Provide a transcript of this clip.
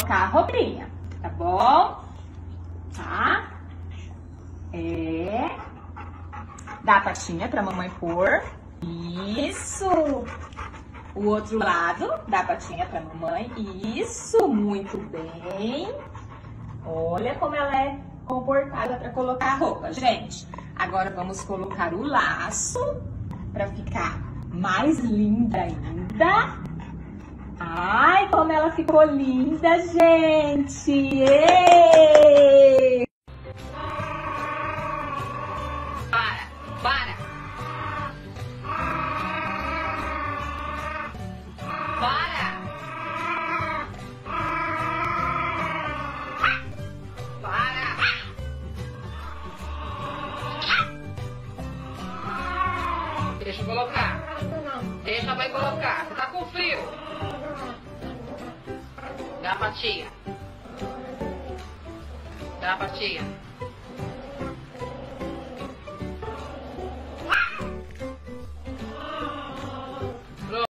colocar a roupinha, tá bom? Tá? Dá a patinha pra mamãe pôr. Isso! O outro lado, dá a patinha pra mamãe. Isso, muito bem. Olha como ela é comportada pra colocar a roupa. Gente, agora vamos colocar o laço pra ficar mais linda ainda. Ai, como ela ficou linda, gente! Ei! Para! Deixa eu colocar. Deixa a mãe colocar. Você tá com frio. Dá a patinha. Dá a patinha.